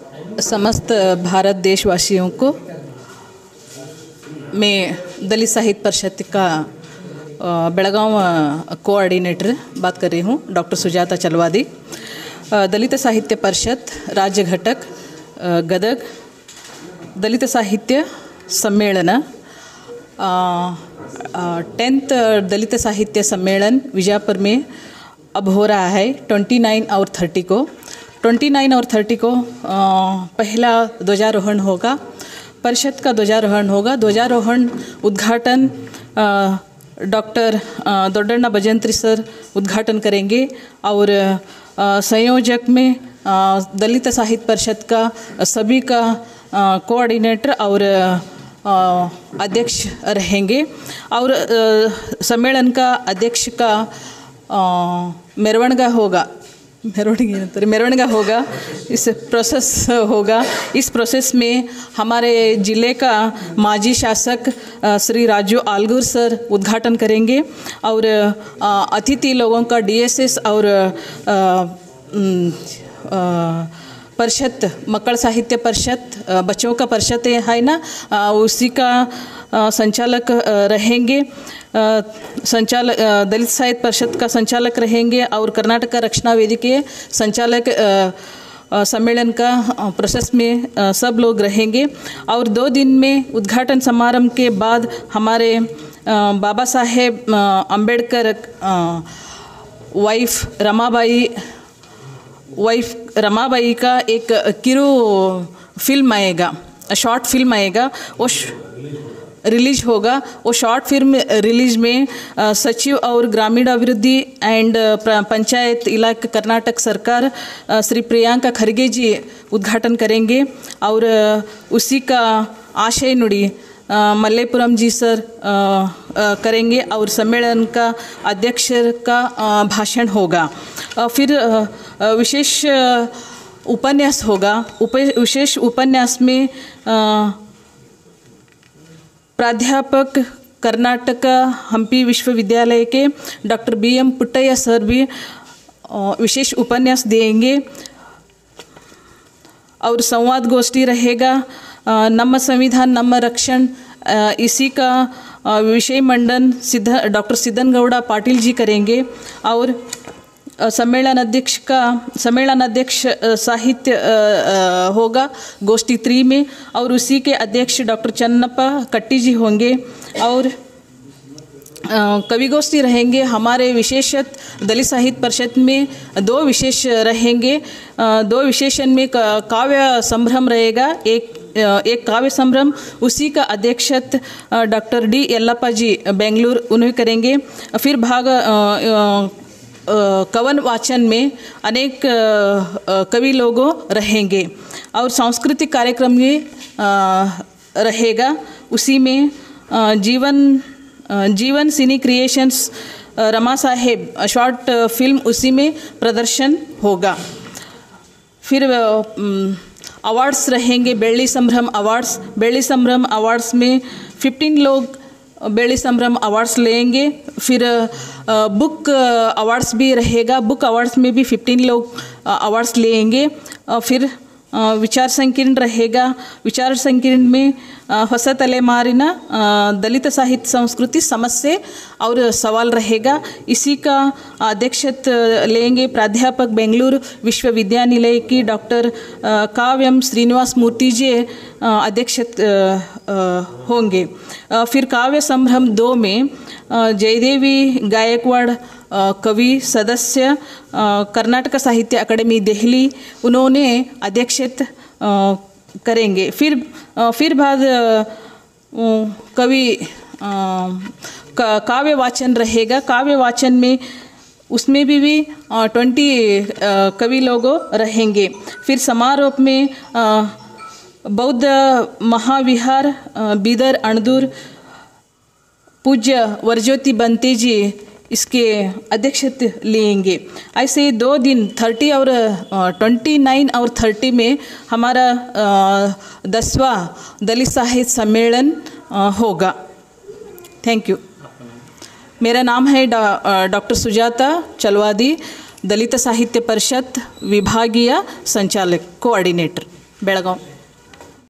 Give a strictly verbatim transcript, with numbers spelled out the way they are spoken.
समस्त भारत देशवासियों को मैं दलित साहित्य परिषद का बेलगांव कोऑर्डिनेटर बात कर रही हूँ, डॉक्टर सुजाता चलवादी। दलित साहित्य परिषद राज्य घटक गदग दलित साहित्य सम्मेलन टेंथ दलित साहित्य सम्मेलन विजयपुर में अब हो रहा है ट्वेंटी नाइन और थर्टी को ट्वेंटी नाइन और थर्टी को आ, पहला ध्वजारोहण होगा, परिषद का ध्वजारोहण होगा। ध्वजारोहण उद्घाटन डॉक्टर दोड्डण्णा भजंत्री सर उद्घाटन करेंगे और आ, संयोजक में आ, दलित साहित्य परिषद का सभी का कोऑर्डिनेटर और आ, अध्यक्ष रहेंगे और आ, सम्मेलन का अध्यक्ष का मेरवणगा होगा मेरवणगा मेरवणगा होगा इस प्रोसेस होगा। इस प्रोसेस में हमारे ज़िले का माजी शासक श्री राजू आलगूर सर उद्घाटन करेंगे और अतिथि लोगों का डीएसएस और परिषद मक्कड़ साहित्य परिषद बच्चों का परिषद है ना, उसी का संचालक रहेंगे। संचालक दलित साहित्य परिषद का संचालक रहेंगे और कर्नाटक रक्षणा वेदी के संचालक सम्मेलन का प्रोसेस में सब लोग रहेंगे। और दो दिन में उद्घाटन समारोह के बाद हमारे बाबा साहेब अम्बेडकर वाइफ रमाबाई वाइफ रमाबाई का एक किरु फिल्म आएगा, शॉर्ट फिल्म आएगा, वो रिलीज होगा। वो शॉर्ट फिल्म रिलीज में आ, सचिव और ग्रामीण अभिवृद्धि एंड पंचायत इलाका कर्नाटक सरकार आ, श्री प्रियंका खरगे जी उद्घाटन करेंगे और आ, उसी का आशय नुड़ी मल्लेपुरम जी सर आ, आ, करेंगे और सम्मेलन का अध्यक्ष का आ, भाषण होगा। आ, फिर आ, विशेष उपन्यास होगा। उप विशेष उपन्यास में आ, प्राध्यापक कर्नाटक हम्पी विश्वविद्यालय के doctor B M Puttaiah sir भी विशेष उपन्यास देंगे और संवाद गोष्ठी रहेगा। नम्म संविधान नम्म रक्षण इसी का विषय मंडन सिद्ध डॉक्टर सिद्धनगौड़ा पाटिल जी करेंगे और सम्मेलन अध्यक्ष का सम्मेलन अध्यक्ष साहित्य होगा गोष्ठी थ्री में और उसी के अध्यक्ष डॉक्टर चन्नप्पा कट्टी जी होंगे और कवि गोष्ठी रहेंगे। हमारे विशेषत दलित साहित्य परिषद में दो विशेष रहेंगे। दो विशेषण में काव्य संभ्रम रहेगा, एक एक काव्य संभ्रम उसी का अध्यक्षत डॉक्टर डी यल्लप्पा जी बेंगलुरु उन्हें करेंगे। फिर भाग कवन वाचन में अनेक कवि लोगों रहेंगे और सांस्कृतिक कार्यक्रम में रहेगा। उसी में Jeevan Jeevan cine creations Rama Saheb short film उसी में प्रदर्शन होगा। फिर अवार्ड्स रहेंगे, बेल्ली संभ्रम अवार्ड्स बेल्ली संभ्रम अवार्ड्स में फिफ्टीन लोग बेल्ली संभ्रम अवार्ड्स लेंगे। फिर बुक अवार्ड्स भी रहेगा, बुक अवार्ड्स में भी फिफ्टीन लोग अवार्ड्स लेंगे। फिर विचार संकीर्ण रहेगा, विचार संकीर्ण में ಹೊಸ ತಲೆಮಾರಿನ दलित साहित्य संस्कृति समस्या और सवाल रहेगा। इसी का अध्यक्षत लेंगे प्राध्यापक बेंगलुरु विश्वविद्यानिलय की डॉक्टर काव्यम श्रीनिवास मूर्ति जी अध्यक्षत होंगे। फिर काव्य संभ्रम दो में जयदेवी गायकवाड़ कवि सदस्य कर्नाटक साहित्य अकादमी दिल्ली उन्होंने अध्यक्षत करेंगे। फिर फिर बाद कवि काव्य वाचन रहेगा। काव्य वाचन में उसमें भी भी ट्वेंटी कवि लोग रहेंगे। फिर समारोह में बौद्ध महाविहार बीदर अणदूर पूज्य वरज्योति बंते जी इसके अध्यक्षत लेंगे। ऐसे दो दिन थर्टी और ट्वेंटी नाइन और थर्टी में हमारा दसवां दलित साहित्य सम्मेलन होगा। Thank you. मेरा नाम है डॉक्टर सुजाता चलवादी, दलित साहित्य परिषद विभागीय संचालक कोऑर्डिनेटर। बेळगाव।